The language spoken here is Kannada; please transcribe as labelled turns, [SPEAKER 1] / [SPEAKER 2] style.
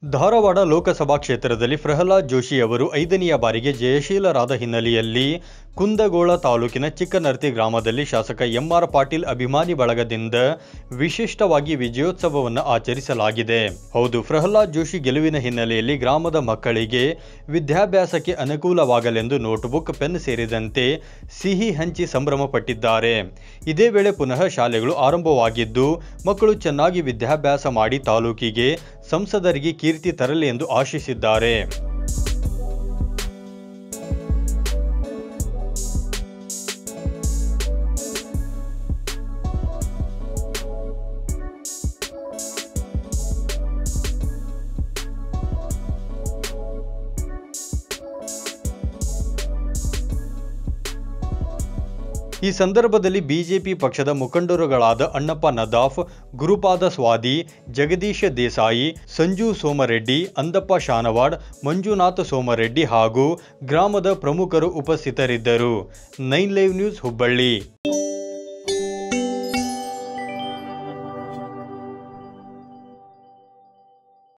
[SPEAKER 1] ಧಾರವಾಡ ಲೋಕಸಭಾ ಕ್ಷೇತ್ರದಲ್ಲಿ ಪ್ರಹ್ಲಾದ್ ಜೋಶಿ ಅವರು 5ನೇ ಬಾರಿಗೆ ಜಯಶೀಲರಾದ ಹಿನ್ನೆಲೆಯಲ್ಲಿ ಕುಂದಗೋಳ ತಾಲೂಕಿನ ಚಿಕ್ಕನರ್ತಿ ಗ್ರಾಮದಲ್ಲಿ ಶಾಸಕ ಎಂಆರ್ ಪಾಟೀಲ್ ಅಭಿಮಾನಿ ಬಳಗದಿಂದ ವಿಶಿಷ್ಟವಾಗಿ ವಿಜಯೋತ್ಸವವನ್ನು ಆಚರಿಸಲಾಗಿದೆ. ಹೌದು, ಪ್ರಹ್ಲಾದ್ ಜೋಶಿ ಗೆಲುವಿನ ಹಿನ್ನೆಲೆಯಲ್ಲಿ ಗ್ರಾಮದ ಮಕ್ಕಳಿಗೆ ವಿದ್ಯಾಭ್ಯಾಸಕ್ಕೆ ಅನುಕೂಲವಾಗಲೆಂದು ನೋಟ್ಬುಕ್, ಪೆನ್ ಸೇರಿದಂತೆ ಸಿಹಿ ಹಂಚಿ ಸಂಭ್ರಮ ಪಟ್ಟಿದ್ದಾರೆ. ಇದೇ ವೇಳೆ ಪುನಃ ಶಾಲೆಗಳು ಆರಂಭವಾಗಿದ್ದು ಮಕ್ಕಳು ಚೆನ್ನಾಗಿ ವಿದ್ಯಾಭ್ಯಾಸ ಮಾಡಿ ತಾಲೂಕಿಗೆ ಸಂಸದರಿಗೆ ಕೀರ್ತಿ ತರಲಿ ಎಂದು ಆಶಿಸಿದ್ದಾರೆ. ಈ ಸಂದರ್ಭದಲ್ಲಿ ಬಿಜೆಪಿ ಪಕ್ಷದ ಮುಖಂಡರುಗಳಾದ ಅಣ್ಣಪ್ಪ ನದಾಫ್, ಗುರುಪಾದ ಸ್ವಾದಿ, ಜಗದೀಶ ದೇಸಾಯಿ, ಸಂಜು ಸೋಮರೆಡ್ಡಿ, ಅಂದಪ್ಪ ಶಾನವಾಡ್, ಮಂಜುನಾಥ ಸೋಮರೆಡ್ಡಿ ಹಾಗೂ ಗ್ರಾಮದ ಪ್ರಮುಖರು ಉಪಸ್ಥಿತರಿದ್ದರು. 9 ಲೈವ್ ನ್ಯೂಸ್ ಹುಬ್ಬಳ್ಳಿ.